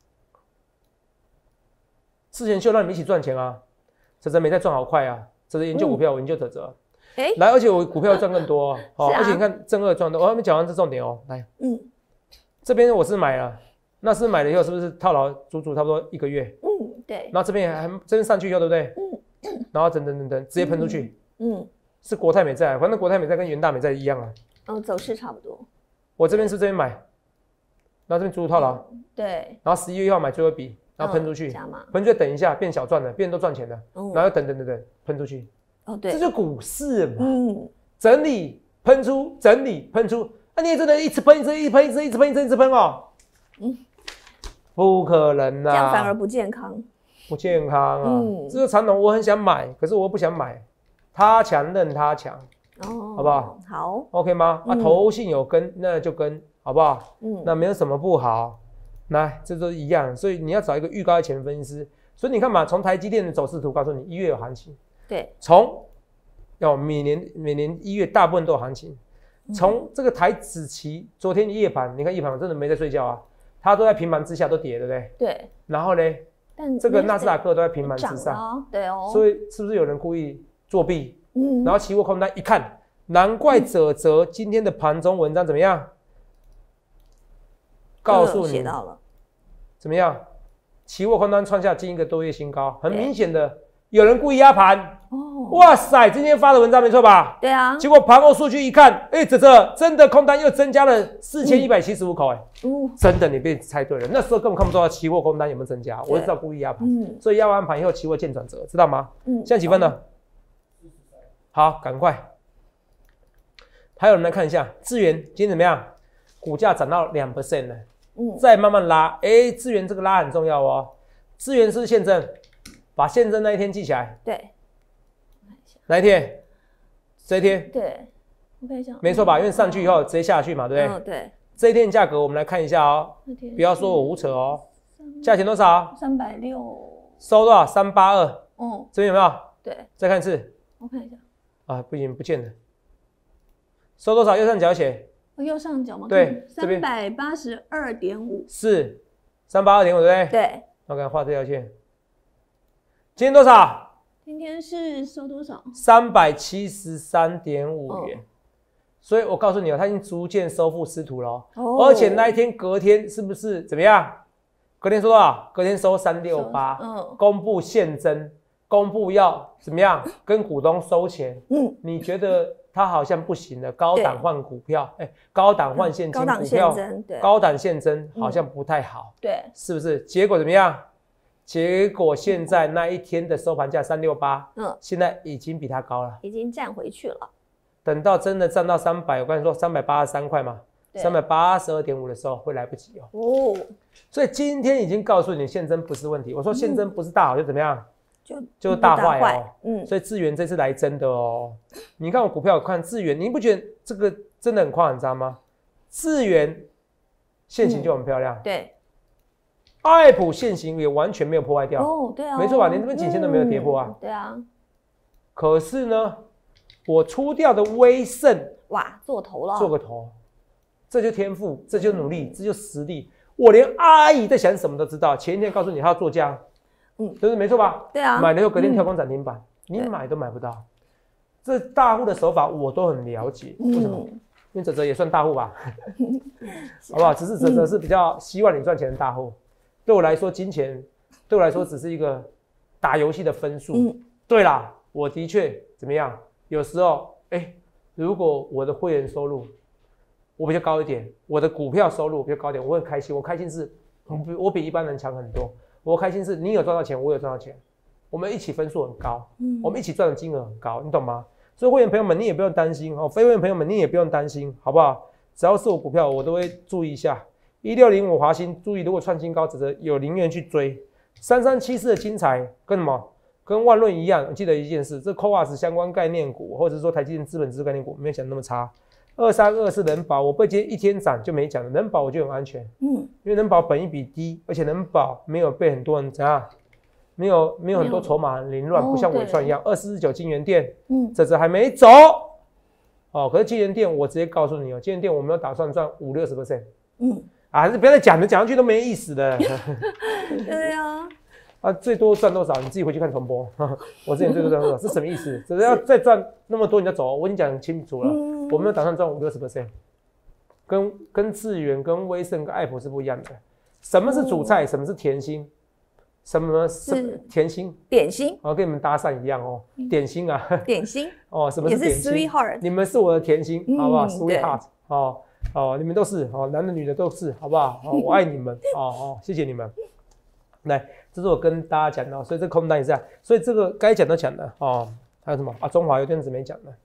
事前秀让你们一起赚钱啊，哲哲没在赚好快啊。这是研究股票，我研究哲哲。来，而且我股票赚更多而且你看正二赚的，我还没讲完这重点哦。来，这边我是买了，那是买了以后是不是套牢足足差不多1个月？ 对。 然后这边上去以后，对不对？然后等，直接喷出去。是国泰美债，反正国泰美债跟元大美债一样啊。 走势差不多。 我这边是这边买，然后这边足足套牢。 对。 然后11月1号买最后一笔。然后喷出去，喷出去等一下变小赚了，别人都赚钱了，然后等，喷出去，对，这就股市嘛，整理喷出，整理喷出，你也真的一直喷哦，不可能啊， 这样反而不健康， 不健康啊，这个传统我很想买，可是我不想买，他强任他强，好不好？ 好 ，OK 吗？投信有跟，那就跟，好不好？那没有什么不好。来，这都一样，所以你要找一个预告前分析师。所以你看嘛，从台积电的走势图告诉你，1月有行情。 对， 从每年1月大部分都有行情。从这个台指期，昨天夜盘，你看夜盘我真的没在睡觉啊，它都在平盘之下都跌，对不对？ 对。 然后呢，这个纳斯达克都在平盘之上， 对哦。 所以是不是有人故意作弊？然后期货空单一看，难怪哲哲今天的盘中文章怎么样？告诉你，怎么样？期货空单创下近1个多月新高，很明显的有人故意压盘。哇塞，今天发的文章没错吧？ 对啊。 结果盘后数据一看，哲哲真的空单又增加了4175口，真的你被猜对了。那时候根本看不出来期货空单有没有增加，我就知道故意压盘。所以压完盘以后，期货见转折，知道吗？现在几分了？好，赶快。还有人来看一下智原今天怎么样？股价涨到2% 了。再慢慢拉，资源这个拉很重要哦。资源是现增，把现增那一天记起来。 对， 哪一天？这一天。 对，我看一下。 没错吧？因为上去以后直接下去嘛，对不对？ 对。 这一天价格我们来看一下哦，不要说我胡扯哦。价钱多少 ？360。 收多少？382。这边有没有？ 对。 再看一次。 我看一下。 不行，不见了。收多少？右上角写。 右上角吗？ 对 ，382.5。 是382.5，对不对？ 对。 我给他画这条线。今天多少？ 今天是收多少 ？373.5元。所以我告诉你它已经逐渐收复失土了。而且那一天隔天是不是怎么样？隔天收多少？隔天收368。公布现增，公布要怎么样跟股东收钱？你觉得？它好像不行了，高档换股票，高档换现金股票，高档现增好像不太好， 对， 是不是？结果怎么样？结果现在那一天的收盘价368，现在已经比它高了， 已经站回去了。 等到真的站到300，我刚才说383块嘛，382.5的时候会来不及哦。所以今天已经告诉你现增不是问题，我说现增不是大好就怎么样？就大坏哦，所以智原这次来真的哦。你看我股票看智原，你不觉得这个真的很夸张吗？智原现形就很漂亮， 对。 爱普现形也完全没有破坏掉， 对啊， 没错吧？连这边颈线都没有跌破啊， 对啊。 可是呢，我出掉的威盛， 哇，做头了， 做个头，这就天赋，这就努力，这就实力。我连阿姨在想什么都知道，前一天告诉你他要做价。就是没错吧？ 对啊， 买了以后隔天跳空涨停板，你买都买不到。 这大户的手法我都很了解，为什么？因为哲哲也算大户吧，好不好？只是哲哲是比较希望你赚钱的大户。对我来说，金钱对我来说只是一个打游戏的分数。对啦，我的确怎么样？有时候，如果我的会员收入我比较高一点，我的股票收入比较高一点，我很开心。我开心是，我比一般人强很多。我开心是你有赚到钱，我有赚到钱，我们一起分数很高，我们一起赚的金额很高，你懂吗？所以会员朋友们，你也不用担心哦，非会员朋友们，你也不用担心，好不好？只要是我股票，我都会注意一下。1605华兴，注意如果创新高，指的有宁愿去追。3374的精彩跟什么？跟万润一样，记得一件事，这 COAS 相关概念股，或者说台积电资本支出概念股，没有想那么差。2324人保，我被今天一天涨就没讲了，人保我就很安全，因为人保本益比低，而且人保没有被很多人怎样。没有很多筹码很凌乱，不像伟创一样，2449金源店，这还没走，可是金源店我直接告诉你金源店我没有打算赚50-60%，还是不要再讲了，讲上去都没意思的。 对啊， 最多赚多少？你自己回去看重播。我之前最多赚多少？是什么意思？只是要再赚那么多你就走，我已经讲很清楚了，我没有打算赚50-60%，跟智原、跟威盛、跟爱普是不一样的。什么是主菜？什么是甜心？什么甜心？ 点心， 跟你们搭讪一样点心啊， 点心什么是点心？ 也是 sweetheart， 你们是我的甜心，好不好 ？sweetheart， 你们都是男的女的都是，好不好？我爱你们，谢谢你们。来，这是我跟大家讲的，所以这空单也是这样，所以这个该讲都讲了还有什么中华有电子没讲的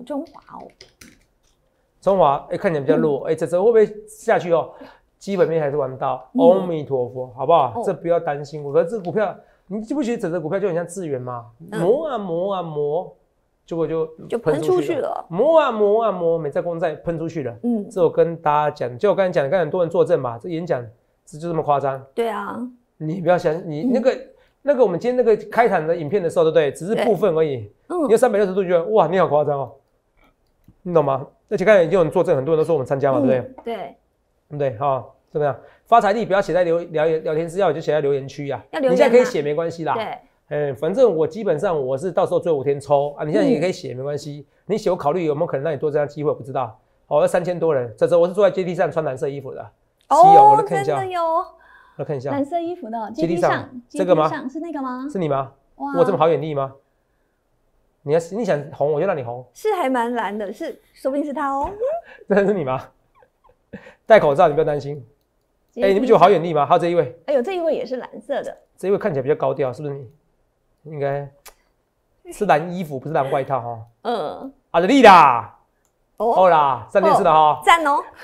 中华看起来比较弱，这会不会下去基本面还是玩到，阿弥陀佛，好不好？这不要担心。可是这个股票，你记不觉得整个股票就很像智原吗？磨啊磨啊磨，结果就喷出去了。 磨啊磨啊磨，美债公债喷出去了。这我跟大家讲，就我刚才讲的，刚才很多人作证嘛，这演讲就这么夸张。 对啊， 你不要想，你那个我们今天那个开场的影片的时候，对不对？只是部分而已。你有360度，觉得哇，你好夸张你懂吗？而且刚才已经有人作证，很多人都说我们参加嘛，对不对？对，怎么样？发财力不要写在聊天资料，就写在留言区啊。你现在可以写没关系啦。对，反正我基本上我是到时候最后5天抽你现在也可以写没关系。你写我考虑有没有可能让你多这样机会，我不知道。那3000多人，这我是坐在阶梯上穿蓝色衣服的。我来看一下。 真的有。 我来看一下。 蓝色衣服的阶梯上，这个吗？ 是那个吗？ 是你吗？我这么好眼力吗？你想红我就让你红。 是还蛮蓝的，说不定是他真的是你吗？戴口罩，你不要担心。你不觉得我好眼力吗？还有这一位， 这一位也是蓝色的， 这一位看起来比较高调，是不是你？应该是蓝衣服，不是蓝外套阿德利啦，啦，3电视的赞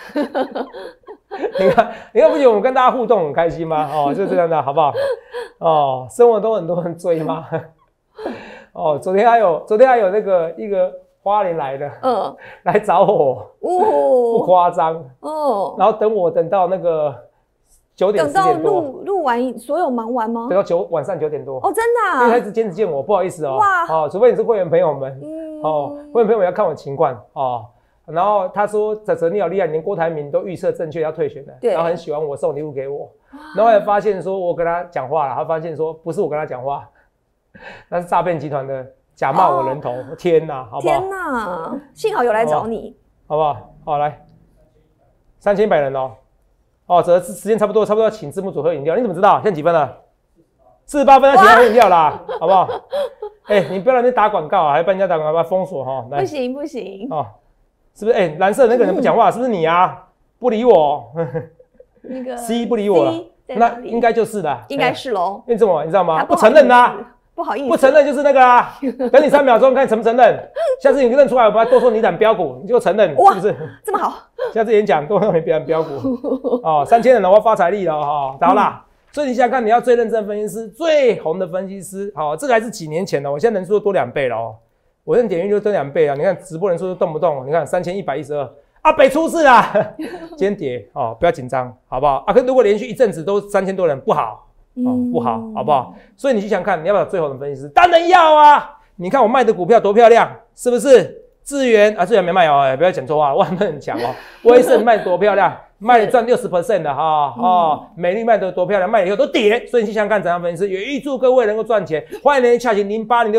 你看不觉得我们跟大家互动很开心吗？就这样的，好不好？生活都很多人追吗？昨天还有那个一个花莲来的，来找我，不夸张，然后等到那个9点10点多， 等到录完所有忙完吗？ 等到晚上9点多， 真的因为他一直坚持见我，不好意思除非你是会员朋友们，会员朋友们要看我情况然后他说哲哲你好厉害，连郭台铭都预测正确要退选的，然后很喜欢我，送礼物给我，然后还发现说我跟他讲话了，他发现说不是我跟他讲话，那是诈骗集团的假冒我人头，天哪，好不好？ 天哪，幸好有来找你， 好不好？好，来3100人这时间差不多要请字幕组喝饮料，你怎么知道？现在几分了？48分要请他喝饮料啦，好不好？你不要在那边打广告还帮人家打广告，把它封锁不行不行是不是？蓝色那个人不讲话，是不是你啊？不理我， 那个 C 不理我了，那应该就是的， 应该是咯。 因为怎么你知道吗？不承认不好意思， 不承认就是那个等你3秒钟看承不承认。下次你认出来，我把它多说你讲标股，你就承认，是不是？ 这么好。 下次演讲多让你别人标股3000人了，我要发财力了好啦。所以你想想看，你要最认真的分析师，最红的分析师，这个还是几年前的，我现在人数多2倍了我现在点阅率就增2倍你看直播人数动不动，你看3112北出事啦，今天跌不要紧张，好不好可如果连续一阵子都3000多人，不好不好，好不好？所以你去想看，你要不要最红的分析师？当然要啊！你看我卖的股票多漂亮，是不是？智原没卖不要讲错话，我很强威盛卖多漂亮， 卖了赚60% 的哈美丽卖得多漂亮，卖了以后都跌，所以你想看怎样分析？也预祝各位能够赚钱。欢迎您洽询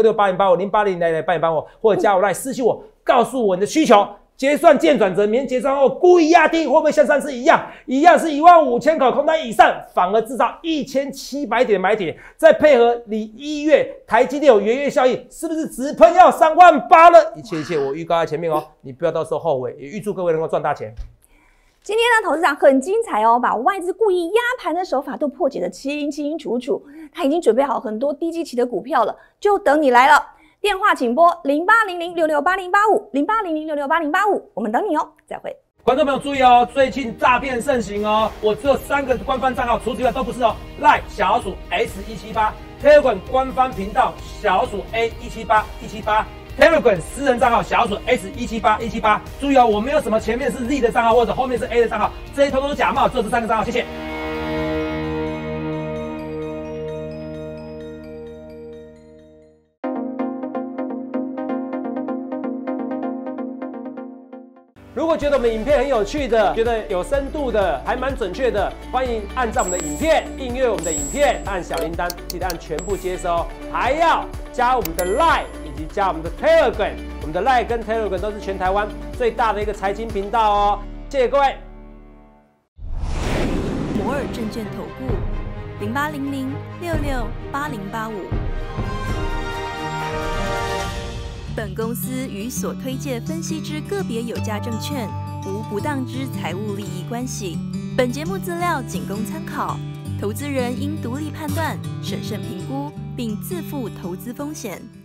080668085080来帮我，或者加我来私信我，告诉我你的需求。结算见转折，明天结算后故意压低，会不会像上次一样是15000口空单以上，反而至少1700点买点，再配合你1月台积电有元月效应，是不是直喷要38000了？一切我预告在前面哦，你不要到时候后悔。也预祝各位能够赚大钱。 今天呢，投资长很精彩哦，把外资故意压盘的手法都破解得清清楚楚。他已经准备好很多低基期的股票了，就等你来了。电话请拨0800668085，0800668085，我们等你哦，再会。 观众朋友注意哦，最近诈骗盛行哦，我只有3个官方账号，除此之外都不是哦。LINE 小鼠 S178，Telegram 官方频道小鼠 A178，Telegram 私人账号小鼠 S178。注意哦，我没有什么前面是 Z 的账号或者后面是 A 的账号，这些通通是假冒，只有这3个账号，谢谢。如果觉得我们影片很有趣的，觉得有深度的，还蛮准确的，欢迎按照我们的影片，订阅我们的影片，按小铃铛，记得按全部接收，还要加我们的 LINE 以及加我们的 Telegram， 我们的 LINE 跟 Telegram 都是全台湾最大的一个财经频道哦，谢谢各位。 摩尔证券投顾0800668085。本公司与所推介分析之个别有价证券无不当之财务利益关系。本节目资料仅供参考，投资人应独立判断、审慎评估，并自负投资风险。